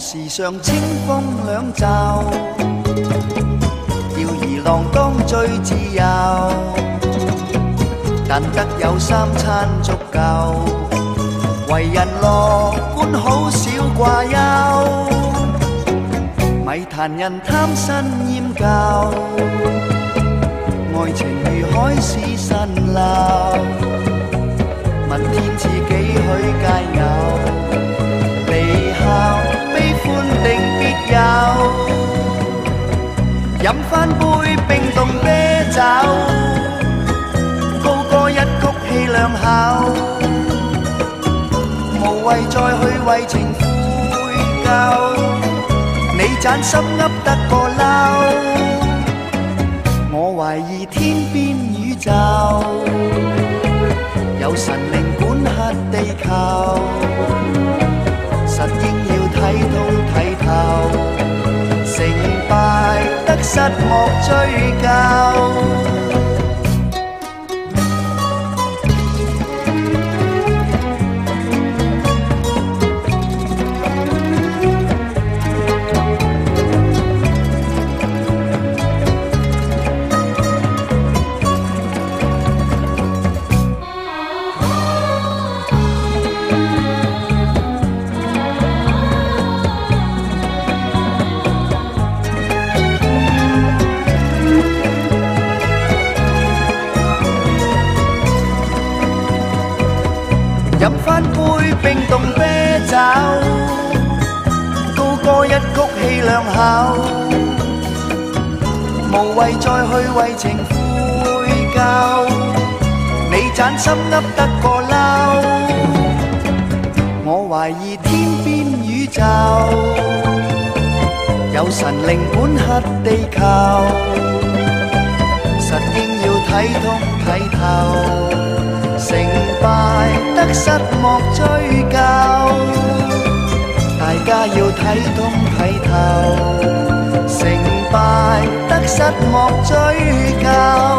時常清風兩袖，吊兒郎當最自由，但得有三餐足夠，為人樂觀好少掛憂，咪談人貪新厭舊，愛情如海市蜃樓，問天賜幾許佳偶，離校悲歡定別有，飲返杯冰凍啤酒，高歌一曲氣兩口，無謂再去為情悔疚，你盞心噏得個嬲，我懷疑天邊宇宙有神靈管轄地球，實應要睇通睇透，成敗得失莫追究。飲返杯冰凍啤酒，高歌一曲氣兩口，無謂再去為情悔疚，你盞心噏得個嬲，我懷疑天邊宇宙有神靈管轄地球，實應要睇通睇透，成敗得失莫追究，大家要睇通睇透，成敗得失莫追究。